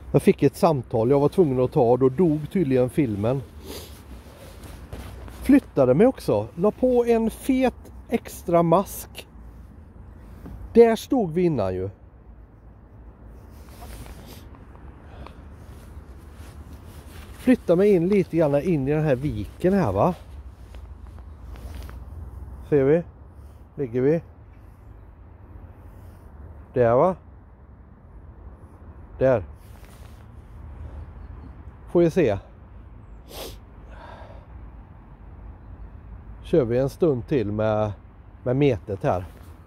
Jag fick ett samtal jag var tvungen att ta och då dog tydligen filmen. Flyttade mig också. La på en fet extra mask. Där stod vi innan ju. Flytta mig in lite grann in i den här viken här, va? Ser vi? Ligger vi? Där, va? Där. Får vi se. Kör vi en stund till med metet här.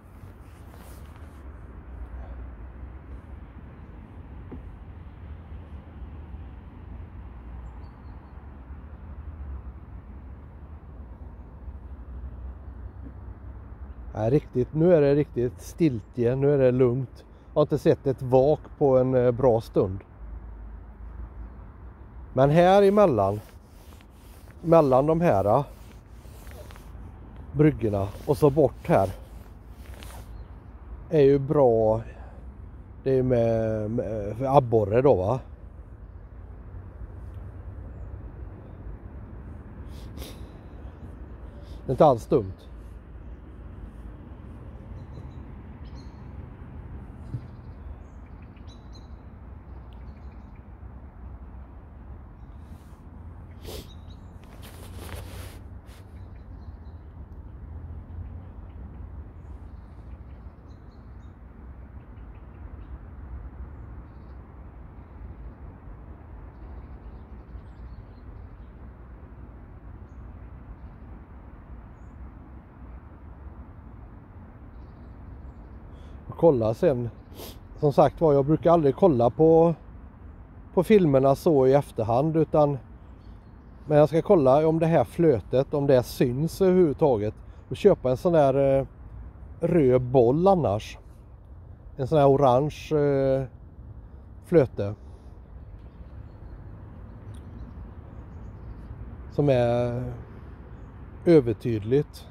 Nu är det riktigt stiltje, nu är det lugnt. Jag har inte sett ett vak på en bra stund. Men här emellan, mellan de här bryggorna och så bort här, är ju bra. Det är med abborre då, va? Det är inte alls dumt. Kolla sen, som sagt var, jag brukar aldrig kolla på filmerna så i efterhand, men jag ska kolla om det här flötet, om det syns överhuvudtaget, och köpa en sån där röd boll annars, en sån här orange flöte som är övertydligt.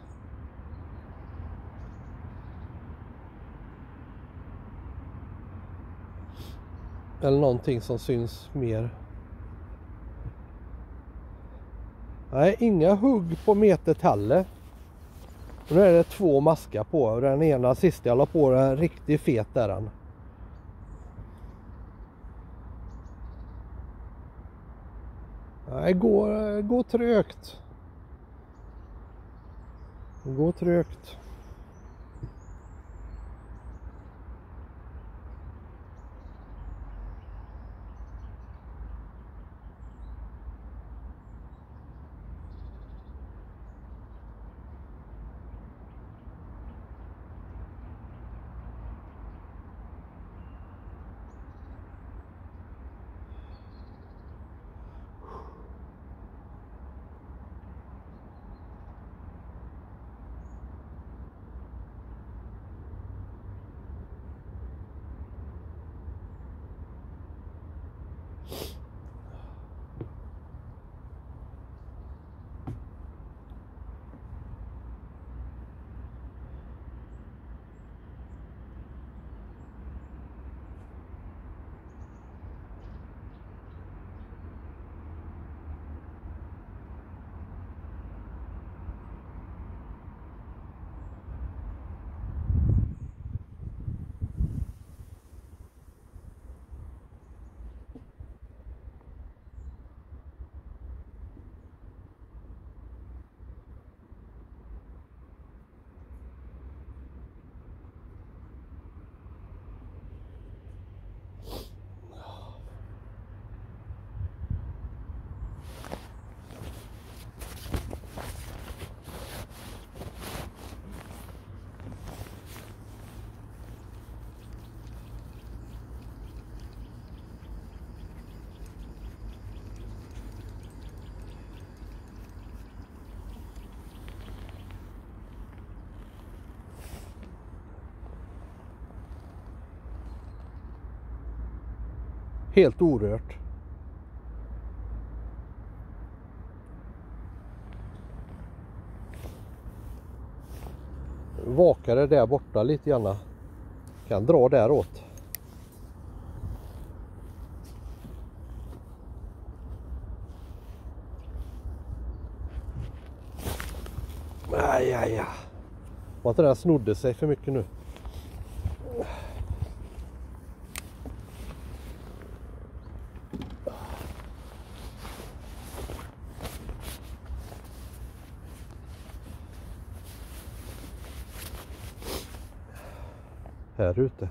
Eller någonting som syns mer. Nej, inga hugg på metet heller. Nu är det 2 maskar på. Och den ena sista jag la på, den riktigt fet där den. Nej, går trögt. Det går trögt. Helt orört. Vakare där borta lite grann. Kan dra däråt. Ja. Var inte den snodde sig för mycket nu. Här ute.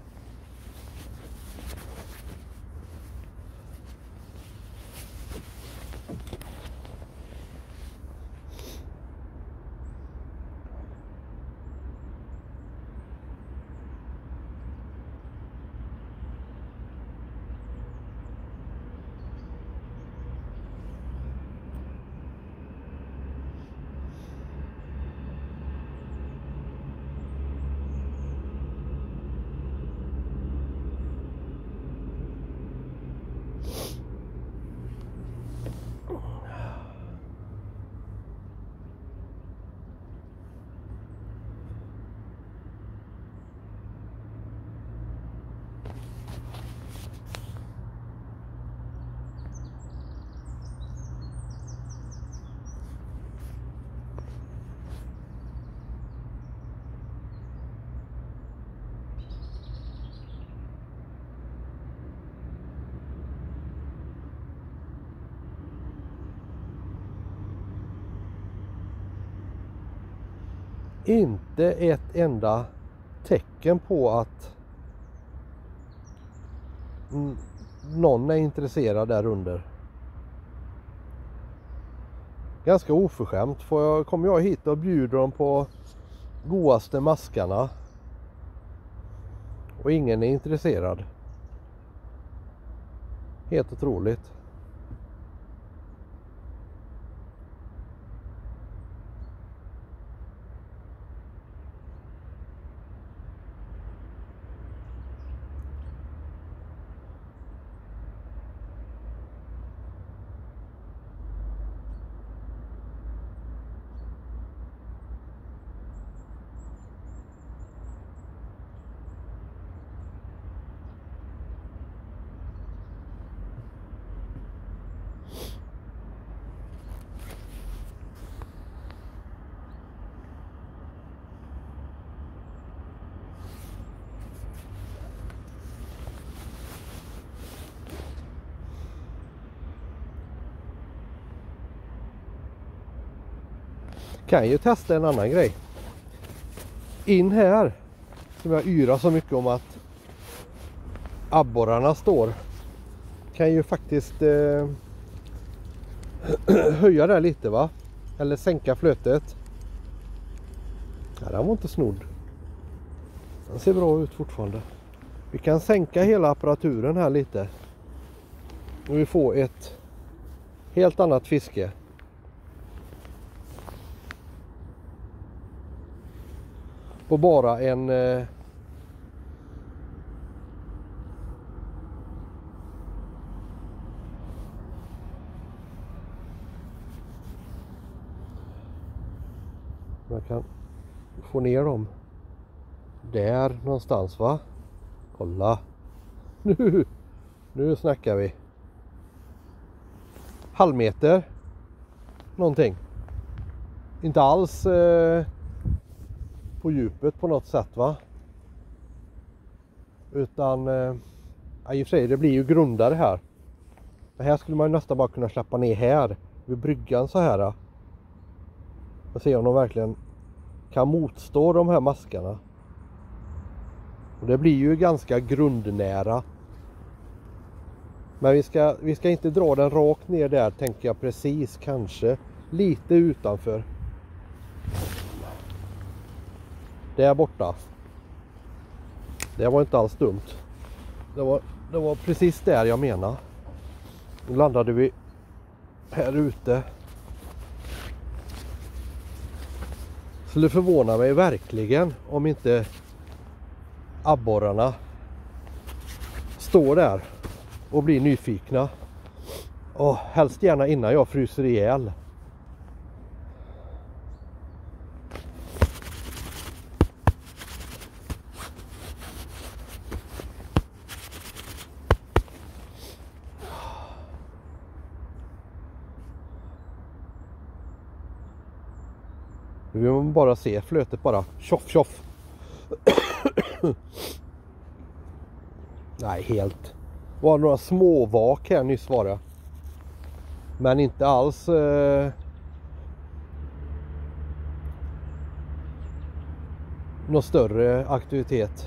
Inte ett enda tecken på att någon är intresserad där under. Ganska oförskämt. Kommer jag hit och bjuder dem på godaste maskarna och ingen är intresserad. Helt otroligt. Kan ju testa en annan grej. In här, som jag yrar så mycket om att abborrarna står, kan ju faktiskt höja det lite, va? Eller sänka flötet. Ja, den var inte snodd. Den ser bra ut fortfarande. Vi kan sänka hela apparaturen här lite. Och vi får ett helt annat fiske. På bara en man kan få ner dem där någonstans, va? Kolla. Nu snackar vi. Halvmeter någonting. Inte alls på djupet på något sätt, va? Utan i och för sig, det blir ju grundare här. Det här skulle man nästan bara kunna släppa ner här vid bryggan så här. Och se om de verkligen kan motstå de här maskarna. Och det blir ju ganska grundnära. Men vi ska inte dra den rakt ner där, tänker jag, precis, kanske lite utanför. Där borta. Det var inte alls dumt. Det var precis där jag menar. Nu landade vi här ute. Så det förvånar mig verkligen om inte abborrarna står där och blir nyfikna. Och helst gärna innan jag fryser ihjäl. Nu vill man bara se flötet bara tjoff tjoff. Nej, helt. Var några små vak här nyss var det. Men inte alls någon större aktivitet.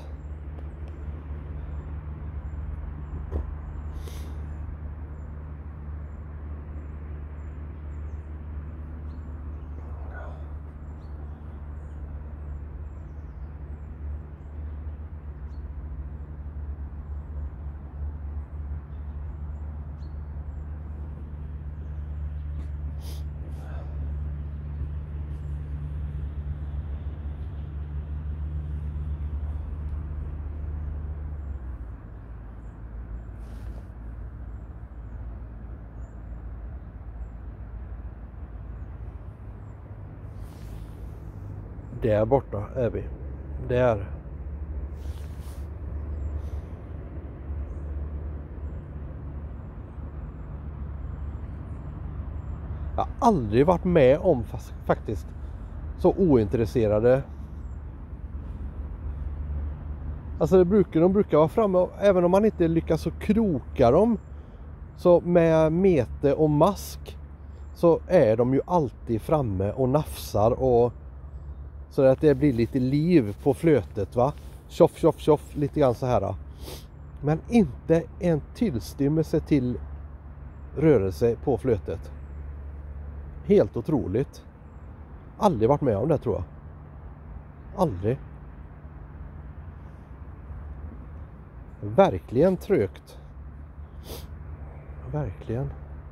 Där borta är vi. Där. Jag har aldrig varit med om faktiskt så ointresserade. Alltså de brukar vara framme, även om man inte lyckas så kroka dem så med mete och mask, så är de ju alltid framme och nafsar, och så att det blir lite liv på flötet, va? Tjoff, tjoff, tjoff, lite grann så här. Men inte en tillstymmelse till rörelse på flötet. Helt otroligt. Aldrig varit med om det, tror jag. Aldrig. Verkligen trögt. Verkligen.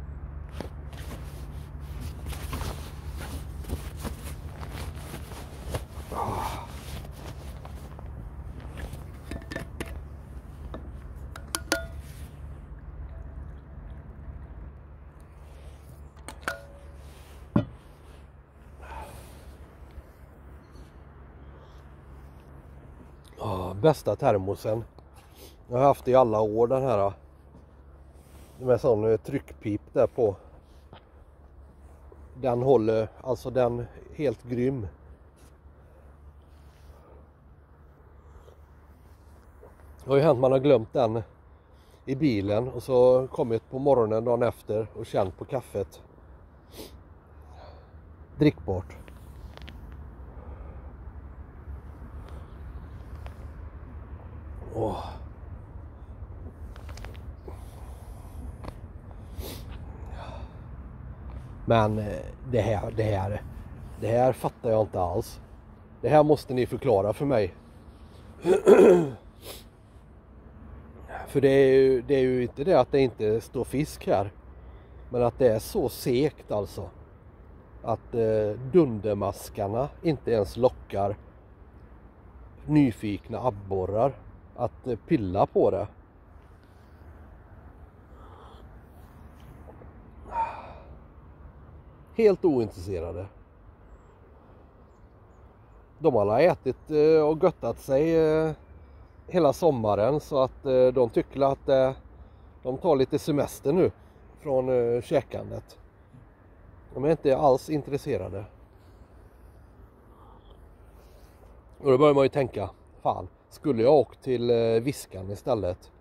Bästa termosen. Jag har haft i alla år den här. Med sån tryckpip där på. Den håller, alltså den är helt grym. Det har ju hänt man har glömt den i bilen och så kommit på morgonen dagen efter och känt på kaffet. Drickbart. Åh. Men det här fattar jag inte alls. Det här måste ni förklara för mig. För det är ju inte det att det inte står fisk här. Men att det är så segt alltså. Att dundermaskarna inte ens lockar nyfikna abborrar att pilla på det. Helt ointresserade. De har ätit och göttat sig hela sommaren, så att de tycker att de tar lite semester nu från käkandet. De är inte alls intresserade. Och då börjar man ju tänka, fan, skulle jag åkt till Viskan istället?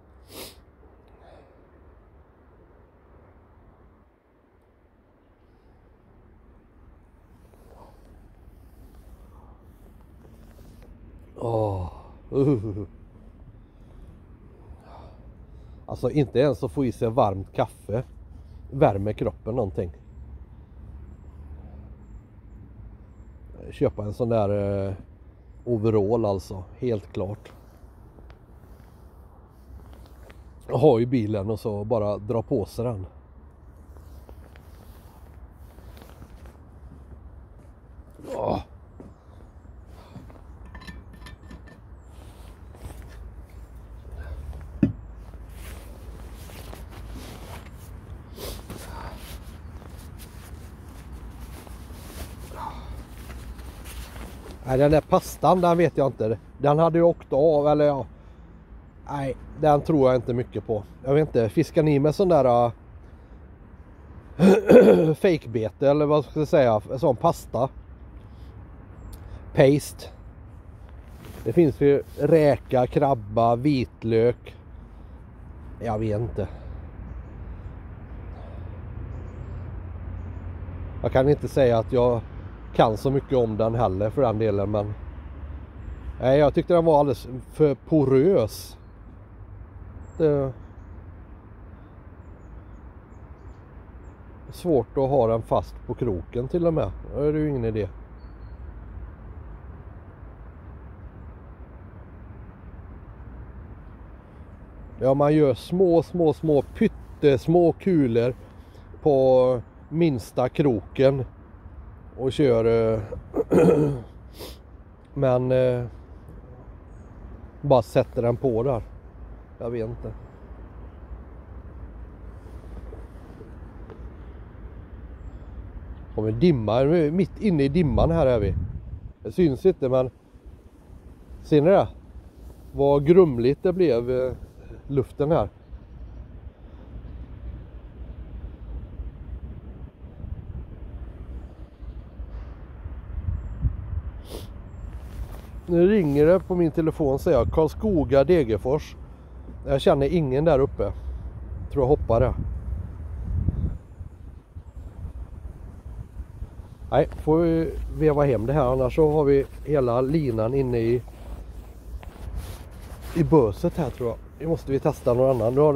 Alltså inte ens att få i sig varmt kaffe värmer kroppen någonting. Köpa en sån där overall alltså, helt klart. Ha i bilen och så bara dra på sig den. Nej, den där pastan, den vet jag inte. Den hade ju åkt av, eller ja. Nej, den tror jag inte mycket på. Jag vet inte, fiskar ni med sån där fakebete eller vad ska jag säga, sån pasta? paste. Det finns ju räka, krabba, vitlök. Jag vet inte. Jag kan inte säga att jag kan så mycket om den heller för den delen, men nej, jag tyckte den var alldeles för porös. Det är svårt att ha den fast på kroken till och med. Det är ju ingen idé. Ja, man gör små pyttesmå kulor på minsta kroken och kör men bara sätter den på där. Jag vet inte. Och med dimma, mitt inne i dimman här är vi. Det syns inte, men ser ni det? Vad grumligt det blev luften här. Nu ringer det på min telefon, säger jag. Karlskoga, Degerfors. Jag känner ingen där uppe. Tror jag hoppar det. Nej, får vi veva hem det här. Annars så har vi hela linan inne i böset här, tror jag. Nu måste vi testa någon annan. Nu har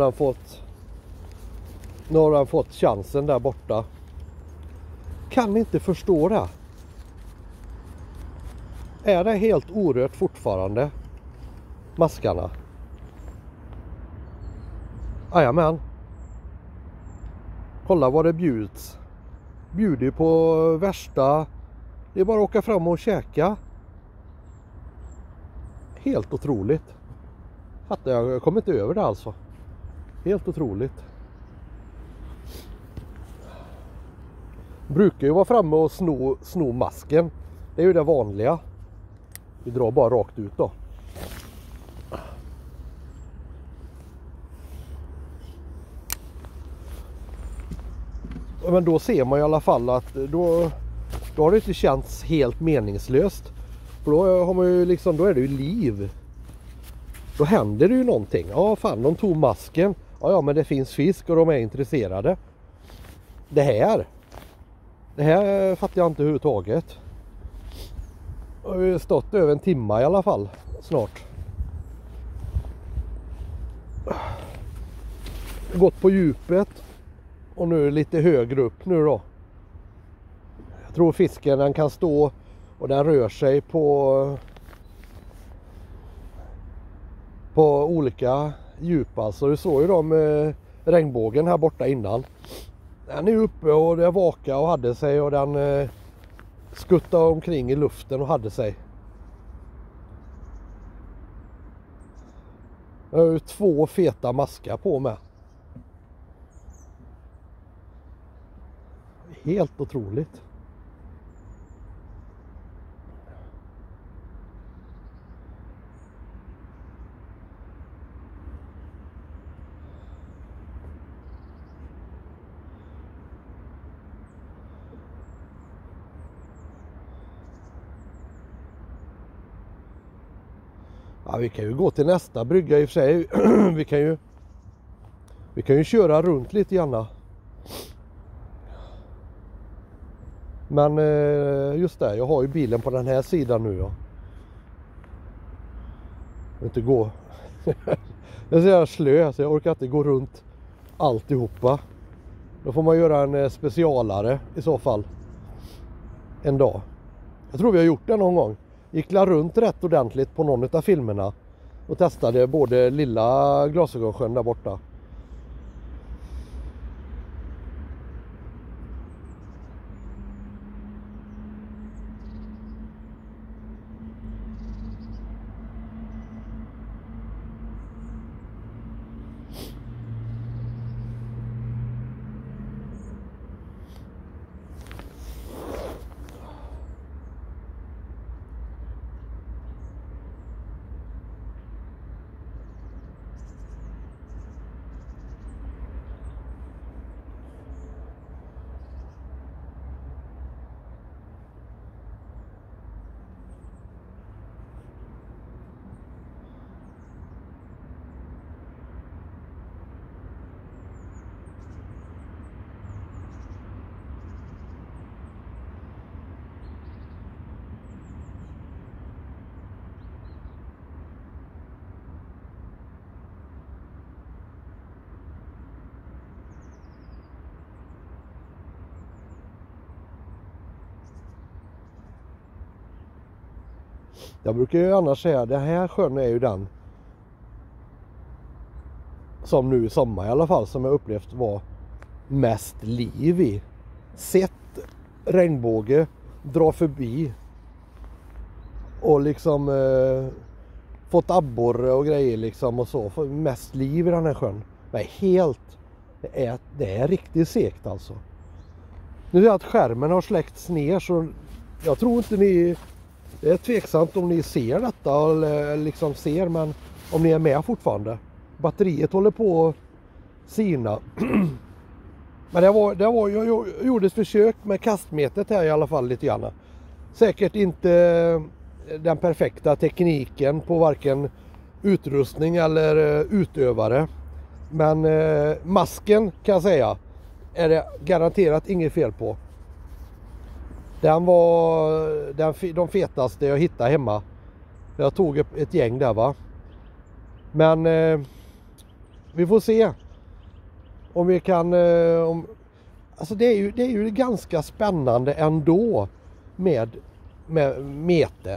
den fått chansen där borta. Kan inte förstå det. Är det helt orört fortfarande? Maskarna. Jajamän. Kolla vad det bjuds. Bjuder på värsta. Det är bara att åka fram och käka. Helt otroligt. Jag kommer inte över det alltså. Helt otroligt. Brukar ju vara framme och sno masken. Det är ju det vanliga. Vi drar bara rakt ut då. Men då ser man i alla fall att då har det inte känts helt meningslöst. För då har man ju liksom, då är det ju liv. Då händer det ju någonting. Ja fan, de tog masken. Ja men det finns fisk och de är intresserade. Det här fattar jag inte överhuvudtaget. Jag har ju stått över en timme i alla fall snart. Gått på djupet. Och nu lite högre upp nu då. Jag tror fisken den kan stå och den rör sig på olika djup. Alltså du såg ju de regnbågen här borta innan. Den är uppe och det vakade och hade sig och den skuttade omkring i luften och hade sig. Jag har ju 2 feta maskar på mig. Helt otroligt. Ja, vi kan ju gå till nästa brygga i och för sig. vi kan ju köra runt lite grann. Men just det, jag har ju bilen på den här sidan nu. Ja. Jag vill inte gå. Jag är så jävla slö så jag orkar inte gå runt alltihopa. Då får man göra en specialare i så fall. En dag. Jag tror vi har gjort det någon gång. Gick runt rätt ordentligt på någon av filmerna. Och testade både lilla Glasögonsjön där borta. Jag brukar ju annars säga, den här sjön är ju den som nu i sommar i alla fall, som jag upplevt var mest liv i. Sett regnbåge dra förbi och liksom fått abborre och grejer liksom och så. Mest liv i den här sjön. Det är riktigt segt alltså. Nu är det att skärmen har släckts ner, så jag tror inte ni, det är tveksamt om ni ser detta eller liksom ser, men om ni är med fortfarande. Batteriet håller på att sina. Men jag gjorde ett försök med kastmetet här i alla fall lite grann. Säkert inte den perfekta tekniken på varken utrustning eller utövare. Men masken kan jag säga är det garanterat inget fel på. Den var de fetaste jag hittade hemma. Jag tog ett gäng där va. Men vi får se om vi kan... alltså det är ju ganska spännande ändå med mete.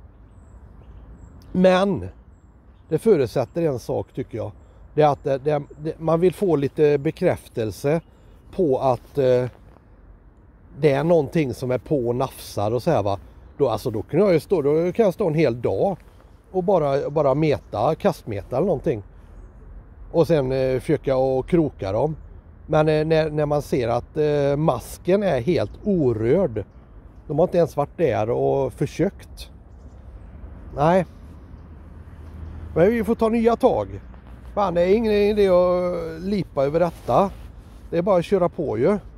Men det förutsätter en sak tycker jag. Det är att man vill få lite bekräftelse på att det är någonting som är på och nafsar och så här va. Då kan jag stå en hel dag och bara meta, kastmeta eller någonting. Och sen försöka och kroka dem. Men när man ser att masken är helt orörd. De har inte ens varit där och försökt. Nej. Men vi får ta nya tag. Fan, det är ingen idé att lipa över detta. Det är bara att köra på ju.